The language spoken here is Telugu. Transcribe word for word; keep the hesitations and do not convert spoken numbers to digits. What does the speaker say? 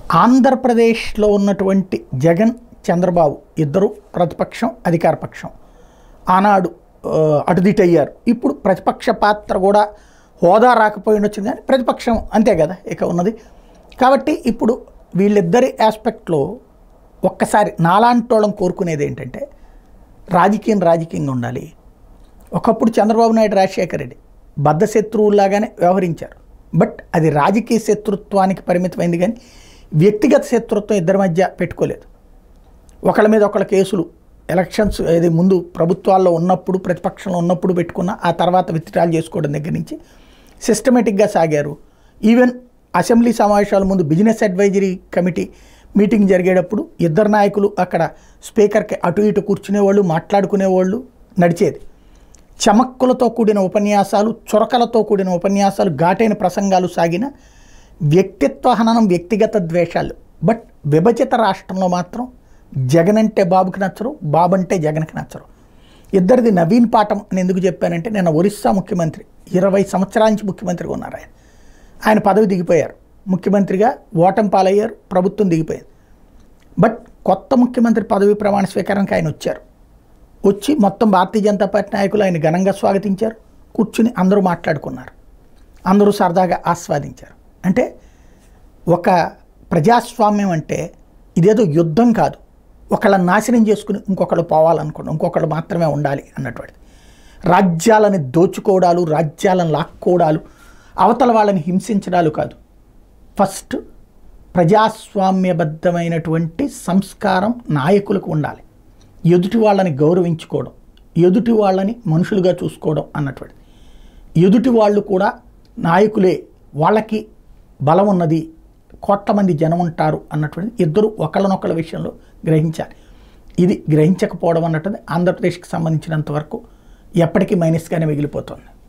ఆంధ్రప్రదేశ్లో ఉన్నటువంటి జగన్ చంద్రబాబు ఇద్దరు ప్రతిపక్షం అధికార పక్షం ఆనాడు అటుదిటయ్యారు. ఇప్పుడు ప్రతిపక్ష పాత్ర కూడా హోదా రాకపోయి వచ్చింది కానీ ప్రతిపక్షం అంతే కదా ఇక ఉన్నది. కాబట్టి ఇప్పుడు వీళ్ళిద్దరి ఆస్పెక్ట్లో ఒక్కసారి నాలాంటోళం కోరుకునేది ఏంటంటే రాజకీయం రాజకీయంగా ఉండాలి. ఒకప్పుడు చంద్రబాబు నాయుడు రాజశేఖర రెడ్డి బద్ధ శత్రువులాగానే వ్యవహరించారు. బట్ అది రాజకీయ శత్రుత్వానికి పరిమితమైంది కానీ వ్యక్తిగత శత్రుత్వం ఇద్దరి మధ్య పెట్టుకోలేదు. ఒకళ్ళ మీద ఒకళ్ళ కేసులు ఎలక్షన్స్ ఏది ముందు ప్రభుత్వాల్లో ఉన్నప్పుడు ప్రతిపక్షంలో ఉన్నప్పుడు పెట్టుకున్న ఆ తర్వాత విత్డ్రాల్ చేసుకోవడం దగ్గర నుంచి సిస్టమేటిక్గా సాగారు. ఈవెన్ అసెంబ్లీ సమావేశాల ముందు బిజినెస్ అడ్వైజరీ కమిటీ మీటింగ్ జరిగేటప్పుడు ఇద్దరు నాయకులు అక్కడ స్పీకర్కి అటు ఇటు కూర్చునేవాళ్ళు, మాట్లాడుకునేవాళ్ళు నడిచేది. చమక్కులతో కూడిన ఉపన్యాసాలు, చొరకలతో కూడిన ఉపన్యాసాలు, ఘాటైన ప్రసంగాలు సాగిన వ్యక్తిత్వ హననం, వ్యక్తిగత ద్వేషాలు. బట్ విభజిత రాష్ట్రంలో మాత్రం జగన్ అంటే బాబుకి నచ్చరు, బాబు అంటే జగన్కి నచ్చరు. ఇద్దరిది నవీన్ పాఠం అని ఎందుకు చెప్పానంటే నిన్న ఒరిస్సా ముఖ్యమంత్రి ఇరవై సంవత్సరాల నుంచి ముఖ్యమంత్రిగా ఉన్నారు. ఆయన ఆయన పదవి దిగిపోయారు, ముఖ్యమంత్రిగా ఓటమి పాలయ్యారు, ప్రభుత్వం దిగిపోయింది. బట్ కొత్త ముఖ్యమంత్రి పదవి ప్రమాణ స్వీకారానికి ఆయన వచ్చారు. వచ్చి మొత్తం భారతీయ జనతా పార్టీ నాయకులు ఆయన ఘనంగా స్వాగతించారు. కూర్చుని అందరూ మాట్లాడుకున్నారు, అందరూ సరదాగా ఆస్వాదించారు. అంటే ఒక ప్రజాస్వామ్యం అంటే ఇదేదో యుద్ధం కాదు, ఒకళ్ళని నాశనం చేసుకుని ఇంకొకళ్ళు పోవాలనుకోండి, ఇంకొకళ్ళు మాత్రమే ఉండాలి అన్నటువంటిది. రాజ్యాలని దోచుకోవడాలు, రాజ్యాలను లాక్కోవడాలు, అవతల వాళ్ళని హింసించడాలు కాదు. ఫస్ట్ ప్రజాస్వామ్యబద్ధమైనటువంటి సంస్కారం నాయకులకు ఉండాలి. ఎదుటి వాళ్ళని గౌరవించుకోవడం, ఎదుటి వాళ్ళని మనుషులుగా చూసుకోవడం అన్నటువంటిది. ఎదుటి వాళ్ళు కూడా నాయకులే, వాళ్ళకి బలం ఉన్నది, కోట్ల మంది జనం ఉంటారు అన్నటువంటిది ఇద్దరు ఒకళ్ళనొకళ్ళ విషయంలో గ్రహించాలి. ఇది గ్రహించకపోవడం అన్నటువంటిది ఆంధ్రప్రదేశ్కి సంబంధించినంత వరకు ఎప్పటికీ మైనస్గానే మిగిలిపోతుంది.